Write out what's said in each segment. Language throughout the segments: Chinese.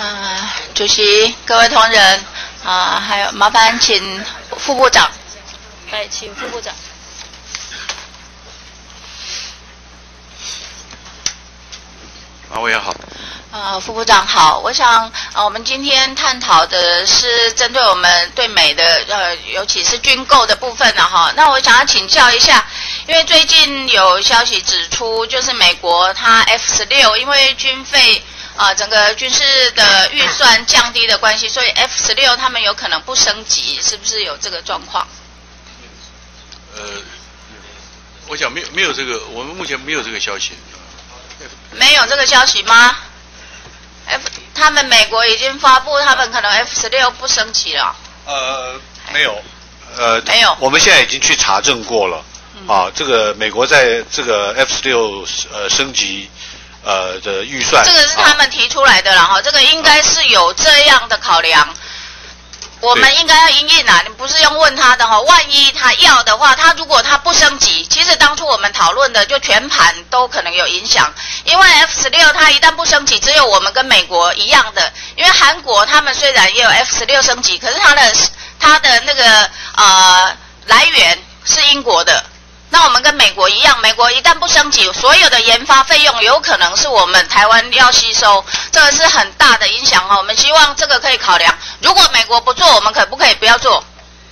主席、各位同仁还有麻烦请副部长，请副部长。 委员好。 副部长好，我想我们今天探讨的是针对我们对美的尤其是军购的部分哈。那我想要请教一下，因为最近有消息指出，就是美国它 F-16因为军费整个军事的预算降低的关系，所以 F-16他们有可能不升级，是不是有这个状况？ 我想没有这个，我们目前没有这个消息。 没有这个消息吗？他们美国已经发布，他们可能 F-16不升级了。 没有。 没有。 我们现在已经去查证过了。这个美国在这个 F-16升级的预算， 这个是他们提出来的啦哈，这个应该是有这样的考量。我们应该要因应你不是用问他的哈，万一他要的话，如果他不升级，其实当初我们讨论的就全盘都可能有影响，因为 F-16它一旦不升级，只有我们跟美国一样的，因为韩国他们虽然也有 F-16升级，可是它的那个来源是英国的。那我们跟美国一样，美国一旦不升级，所有的研发费用有可能是我们台湾要吸收，这个是很大的影响我们希望这个可以考量。如果美国不做，我们可不可以不要做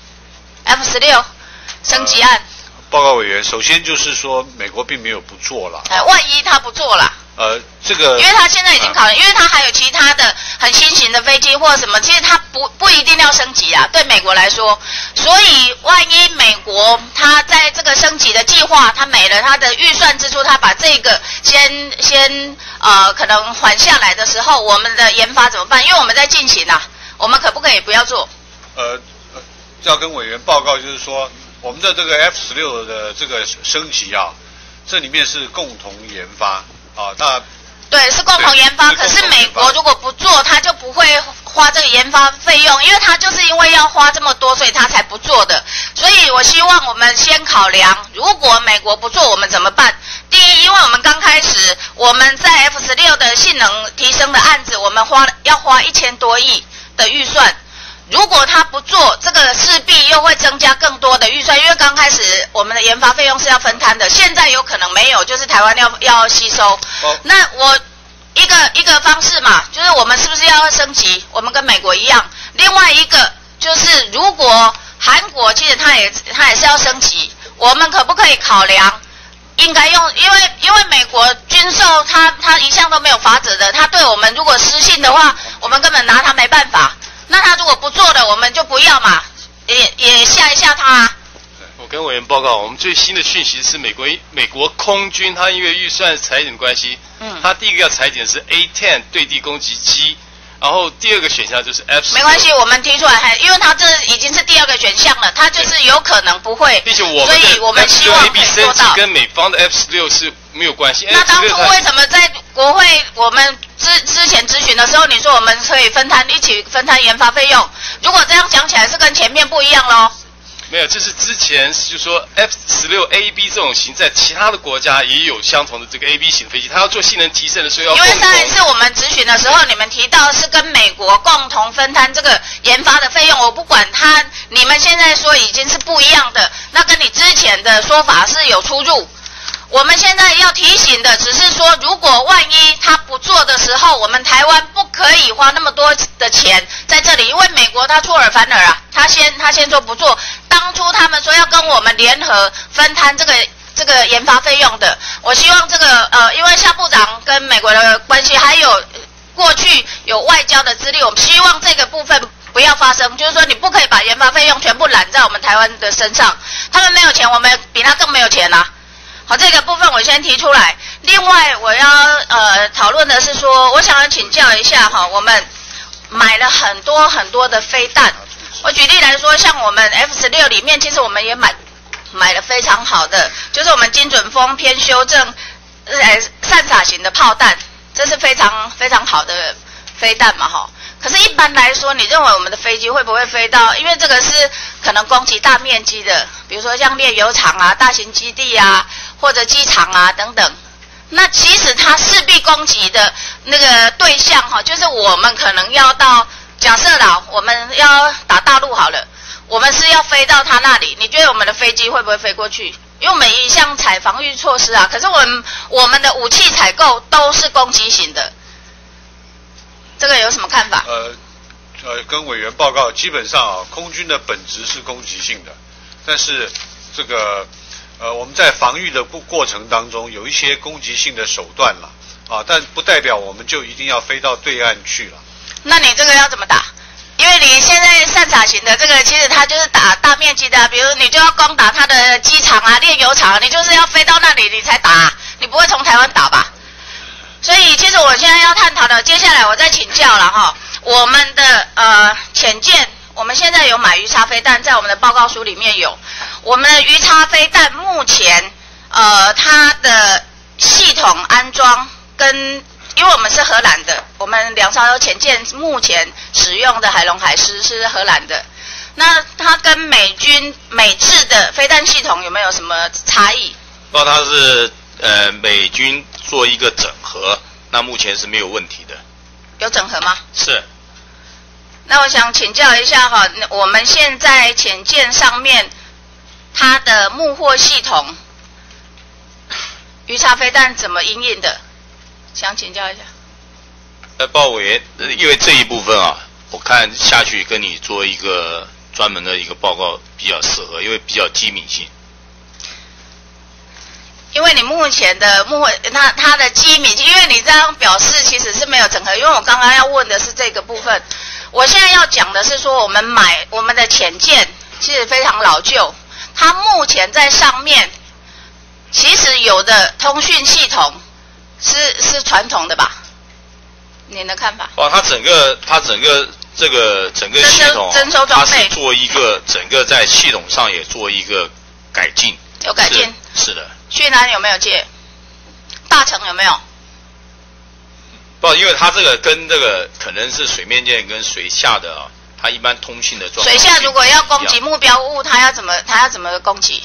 F-16升级案？ 报告委员，首先就是说，美国并没有不做了。 万一他不做了？ 这个， 因为他现在已经考虑，因为他还有其他的很新型的飞机或什么，其实他不一定要升级啊，对美国来说。所以万一美国他在这个升级的计划，他没了他的预算支出，他把这个先可能缓下来的时候，我们的研发怎么办？因为我们在进行啊，我们可不可以不要做？ 要跟委员报告，就是说我们的这个 F-16的这个升级这里面是共同研发。那对，是共同研发。可是美国如果不做，他就不会花这个研发费用，因为他就是因为要花这么多，所以他才不做的。所以我希望我们先考量，如果美国不做，我们怎么办？第一，因为我们刚开始我们在 F-16的性能提升的案子，我们要花1000多亿的预算。如果他不做，这个势必又会增加更多的预算，因为刚开始我们的研发费用是要分摊的，现在有可能没有，就是台湾要吸收。那我一个方式嘛，就是我们是不是要升级？我们跟美国一样。另外一个就是如果韩国其实它也是要升级，我们可不可以考量？应该用，因为美国军售它一向都没有法则的，它对我们如果失信的话，我们根本拿它没办法。那他如果不做的，我们就不要嘛，也吓一吓他。 我跟委员报告，我们最新的讯息是美国空军，它因为预算裁减的关系，它第一个要裁减是 A-10 对地攻击机，然后第二个选项就是 F-16。 没关系，我们提出来，因为它这已经是第二个选项了，它就是有可能不会， 并且所以我们希望可以做到。 跟美方的 F-16是没有关系。 那当初为什么在国会我们之前咨询的时候，你说我们可以一起分摊研发费用？如果这样讲起来，是跟前面不一样咯。 没有，这是之前就说 F-16A/B 这种型，在其他的国家也有相同的这个 A/B 型的飞机，它要做性能提升的时候要共同。 因为上一次我们咨询的时候，你们提到是跟美国共同分摊这个研发的费用，我不管你们现在说已经是不一样的，那跟你之前的说法是有出入。我们现在要提醒的只是说，如果万一他不做的时候，我们台湾不可以花那么多的钱在这里，因为美国他出尔反尔啊，他先说不做。当初他们说要跟我们联合分摊这个研发费用的，我希望这个因为夏部长跟美国的关系，还有过去有外交的资历，我们希望这个部分不要发生，就是说你不可以把研发费用全部揽在我们台湾的身上，他们没有钱，我们比他更没有钱啊。好，这个部分我先提出来。另外，我要讨论的是说，我想要请教一下我们买了很多很多的飞弹。我举例来说，像我们 F-16里面，其实我们也买了非常好的，就是我们精准风偏修正散撒型的炮弹，这是非常非常好的飞弹嘛可是，一般来说，你认为我们的飞机会不会飞到？因为这个是可能攻击大面积的，比如说像炼油厂啊、大型基地啊，或者机场啊等等。 那其实它势必攻击的那个对象哈，就是我们可能要到，假设啦，我们要打大陆好了，我们是要飞到它那里，你觉得我们的飞机会不会飞过去？因为我们一向采防御措施啊，可是我们的武器采购都是攻击型的，这个有什么看法？ 跟委员报告，基本上啊，空军的本质是攻击性的，但是这个我们在防御的过程当中有一些攻击性的手段了啊，但不代表我们就一定要飞到对岸去了。 那你这个要怎么打？因为你现在散撒型的这个，其实它就是打大面积的、啊，比如你就要攻打它的机场啊、炼油厂，你就是要飞到那里你才打、啊，你不会从台湾打吧？所以其实我现在要探讨的，接下来我再请教了哈，我们的潜舰，我们现在有买鱼叉飞弹，在我们的报告书里面有，我们的鱼叉飞弹目前它的系统安装跟。因为我们是荷兰的，我们2艘潜舰目前使用的海龙海狮是荷兰的，那它跟美制的飞弹系统有没有什么差异？ 那它是美军做一个整合，那目前是没有问题的。 有整合吗？ 是。 那我想请教一下哈，我们现在潜舰上面它的幕货系统，鱼叉飞弹怎么因应的？想请教一下。 报委员，因为这一部分啊，我看下去跟你做一个专门的一个报告比较适合，因为比较机敏性。 因为你目前的它的机敏，因为你这样表示其实是没有整合，因为我刚刚要问的是这个部分，我现在要讲的是说我们的潜舰其实非常老旧，它目前在上面其实有的通讯系统是传统的吧？您的看法？ 它整个这个整个系统， 征收装备， 它是做一个整个在系统上也做一个改进。 有改进？ 是的。 去南有没有借？大成有没有？ 不，因为它这个跟这个可能是水面舰跟水下的啊，它一般通信的状况。 水下如果要攻击目标物，它要怎么攻击？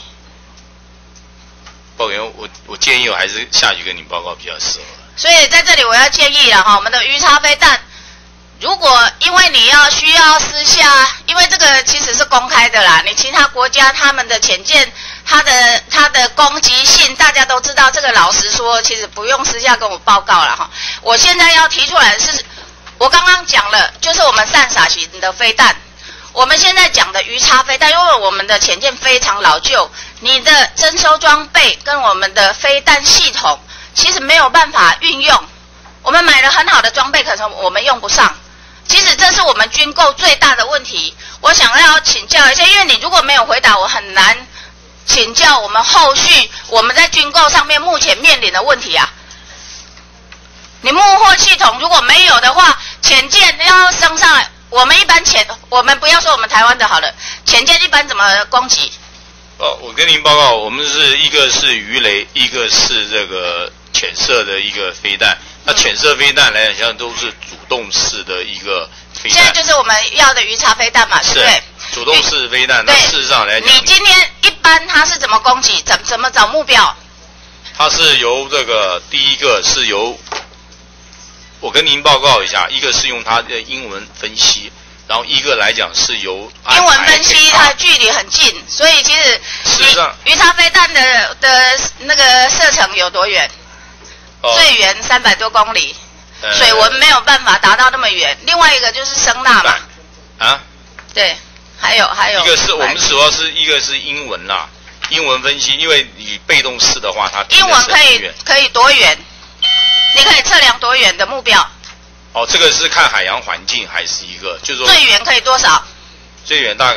报员，我建议我还是下去跟你报告比较适合。 所以在这里我要建议了哈，我们的鱼叉飞弹，如果因为你需要私下，因为这个其实是公开的啦，你其他国家他们的潜舰，它的攻击性大家都知道，这个老实说，其实不用私下跟我报告了哈。我现在要提出来的是，我刚刚讲了，就是我们散撒型的飞弹。我们现在讲的鱼叉飞弹，因为我们的潜舰非常老旧，你的征收装备跟我们的飞弹系统其实没有办法运用。我们买了很好的装备，可是我们用不上。其实这是我们军购最大的问题。我想要请教一下，因为你如果没有回答，我很难请教我们后续我们在军购上面目前面临的问题啊。你幕货系统如果没有的话，潜舰要升上来。我们一般我们不要说我们台湾的好了，潜舰一般怎么攻击？ 我跟您报告，我们是一个是鱼雷，一个是这个潜射的一个飞弹。那潜射飞弹来讲，像都是主动式的一个飞弹。 现在就是我们要的鱼叉飞弹嘛，对不对？ 主动式飞弹。那事实上来讲， 你今天一般它是怎么攻击？怎么找目标？ 它是由这个第一个是由。我跟您报告一下，一个是用它的英文分析，然后一个来讲是由英文分析，它的距离很近，所以其实鱼叉飞弹的那个射程有多远？最远300多公里，水文没有办法达到那么远。另外一个就是声呐嘛， 啊， 对，还有一个是我们主要是一个是英文啦，英文分析，因为你被动式的话，它英文可以多远？你可以测量多远的目标？ 这个是看海洋环境还是一个，就是说最远可以多少？ 最远大概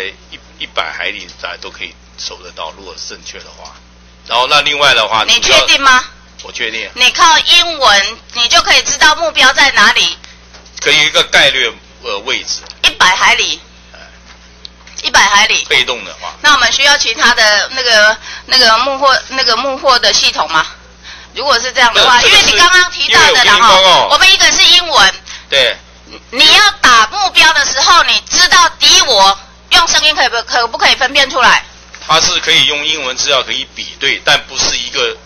100海里大概都可以收得到，如果是正确的话。然后那另外的话， 你确定吗？ 我确定。 你靠英文，你就可以知道目标在哪里？ 可以一个概率位置。 100海里。100海里。 被动的话。 那我们需要其他的那个幕货的系统吗？如果是这样的话，因为你刚刚提到的啦哈，我们一个是英文， 对， 你要打目标的时候，你知道敌我用声音可不可以分辨出来？ 它是可以用英文资料可以比对，但不是一个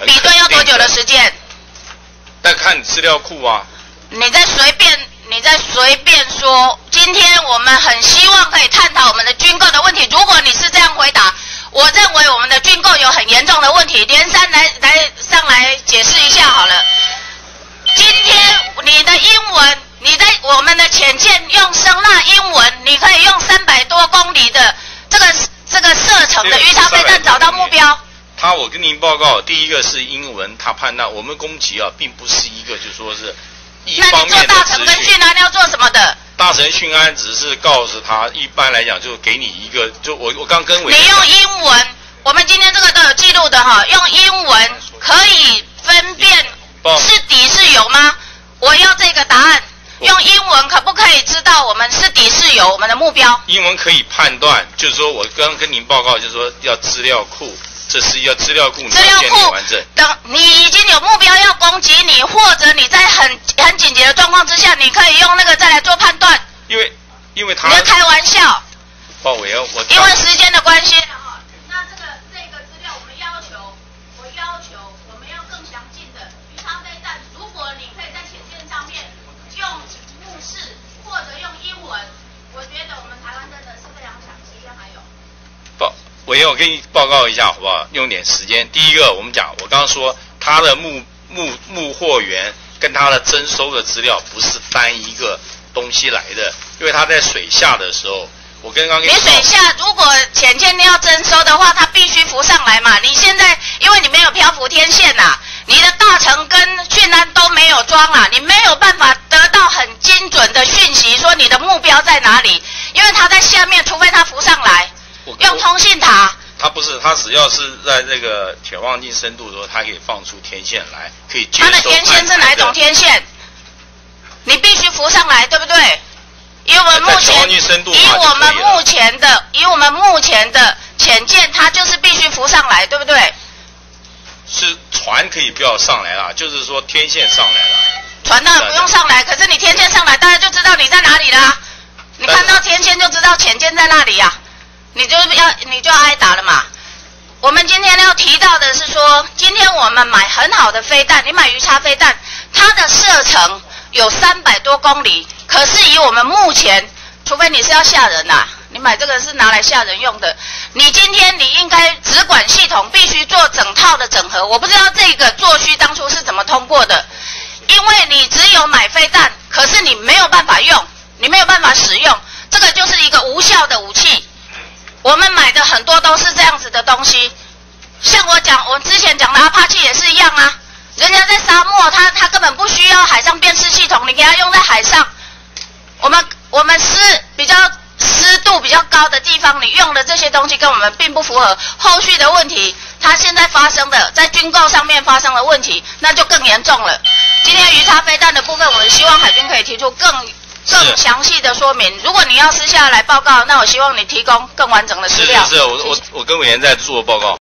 比对要多久的时间？ 但看资料库啊。 你再随便说，今天我们很希望可以探讨我们的军购的问题。如果你是这样回答，我认为我们的军购有很严重的问题。连山上来解释一下好了。今天你的英文，你在我们的潜舰用声纳英文，你可以用300多公里的这个射程的鱼叉飞弹找到目标。 我跟您报告，第一个是英文，他判断我们攻击啊，并不是一个就说是一方面的资讯。 那你做大成跟讯安要做什么的？ 大成讯安只是告诉他，一般来讲就给你一个，就我刚跟委员你用英文，我们今天这个都有记录的哈，用英文可以分辨是敌是友吗？我要这个答案。用英文可不可以知道我们是敌是友，我们的目标？ 英文可以判断，就是说我刚跟您报告，就是说要资料库。这是要资料库， 资料库等你已经有目标要攻击你，或者你在很紧急的状况之下，你可以用那个再来做判断。 因为他你在开玩笑。因为时间的关系哈，那这个资料我要求我们要更详尽的鱼叉飞弹，如果你可以在潜舰上面用目视或者用英文，我觉得我们台湾真的是非常强。时间还有。 委员，我跟你报告一下好不好？用点时间。第一个，我刚刚说他的募货源跟他的征收的资料不是翻一个东西来的，因为他在水下的时候，我刚刚跟你说， 你水下如果潜舰要征收的话，它必须浮上来嘛。你现在因为你没有漂浮天线呐，你的大成跟讯安都没有装啊，你没有办法得到很精准的讯息，说你的目标在哪里，因为它在下面，除非它浮上来。用通信塔， 它不是，它只要是在这个潜望镜深度的时候，它可以放出天线来，可以接收。 它的天线是哪一种天线？你必须浮上来，对不对？以我们目前的潜舰，它就是必须浮上来，对不对？ 是船可以不要上来啦，就是说天线上来了。 船当然不用上来，可是你天线上来，大家就知道你在哪里啦。你看到天线就知道潜舰在那里呀。你就要挨打了嘛。我们今天要提到的是说，今天我们买很好的飞弹，你买鱼叉飞弹，它的射程有300多公里，可是以我们目前，除非你是要吓人啊，你买这个是拿来吓人用的。你今天你应该直管系统必须做整套的整合，我不知道这个作须当初是怎么通过的，因为你只有买飞弹，可是你没有办法用，你没有办法使用，这个就是一个无效的武器。我们买的很多都是这样子的东西，像我之前讲的阿帕奇也是一样啊，人家在沙漠，他根本不需要海上辨识系统，你给他用在海上，我们湿度比较高的地方，你用的这些东西跟我们并不符合。后续的问题，它现在发生的在军购上面发生的问题，那就更严重了。今天鱼叉飞弹的部分，我希望海军可以提出更详细的说明。如果你要私下来报告，那我希望你提供更完整的资料。 是，我跟委员在做报告。